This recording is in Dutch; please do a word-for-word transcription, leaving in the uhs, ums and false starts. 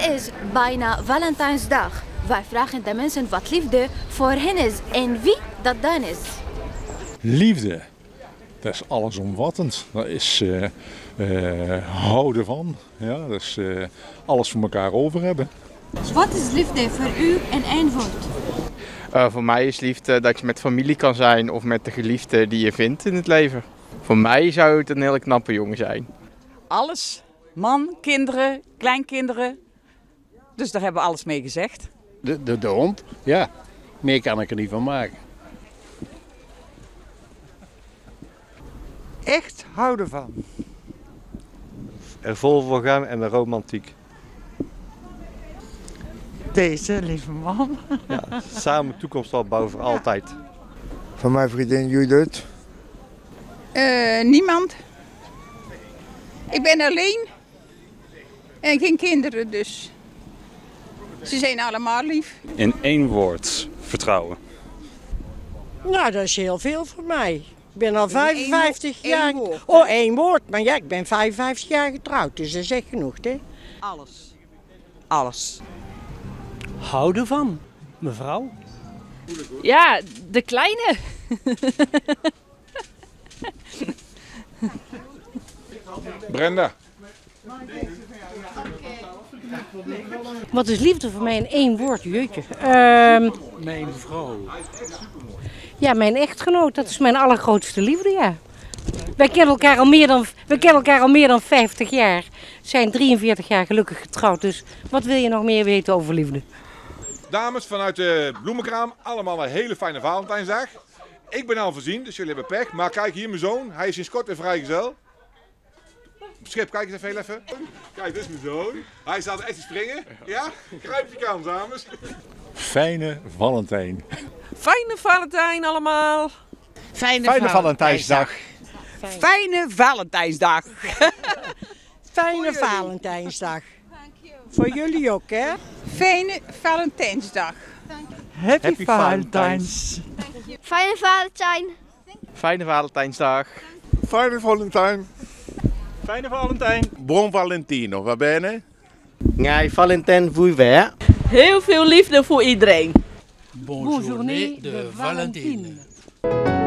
is bijna Valentijnsdag. Wij vragen de mensen wat liefde voor hen is en wie dat dan is. Liefde, dat is allesomvattend. Dat is uh, uh, houden van. Ja, dat is uh, alles voor elkaar over hebben. Wat is liefde voor u in één woord? Uh, voor mij is liefde dat je met familie kan zijn of met de geliefde die je vindt in het leven. Voor mij zou het een hele knappe jongen zijn. Alles. Man, kinderen, kleinkinderen. Dus daar hebben we alles mee gezegd. De, de, de hond, ja. Meer kan ik er niet van maken. Echt houden van. Er vol voor gaan en de romantiek. Deze lieve man. Ja, samen toekomst opbouwen voor altijd. Van mijn vriendin Judith. Uh, niemand. Ik ben alleen. En geen kinderen dus. Ze zijn allemaal lief. In één woord, vertrouwen. Nou, dat is heel veel voor mij. Ik ben al vijfenvijftig Eén jaar... woord, oh, één woord. Maar ja, ik ben vijfenvijftig jaar getrouwd, dus dat is echt genoeg, hè? Alles. Alles. Houden van, mevrouw. Ja, de kleine. Brenda. Wat is liefde voor mij in één woord, jeetje? Uh, mijn vrouw. Ja, mijn echtgenoot, dat is mijn allergrootste liefde, ja. Wij kennen elkaar al meer dan, wij kennen elkaar al meer dan vijftig jaar. Zijn drieënveertig jaar gelukkig getrouwd, dus wat wil je nog meer weten over liefde? Dames vanuit de bloemenkraam, allemaal een hele fijne Valentijnsdag. Ik ben al voorzien, dus jullie hebben pech. Maar kijk hier, mijn zoon, hij is sinds kort weer vrijgezel. Schip, kijk eens even, heel even. Kijk, dit is mijn zoon. Hij staat echt te springen. Ja? Grijp je kans, dames. Fijne Valentijn. Fijne Valentijn allemaal. Fijne, Fijne Valentijnsdag. Fijne, Fijne Valentijnsdag. Fijne Valentijnsdag. Voor jullie ook, hè? Fijne Valentijnsdag. Happy, Happy Valentijns. Fijne Valentijn. Fijne Valentijnsdag. Fijne Valentijn. Fijne Valentijn. Buon Valentino, va bene? Nee, Valentijn vui vẻ. Heel veel liefde voor iedereen. Bonne journée de Valentine.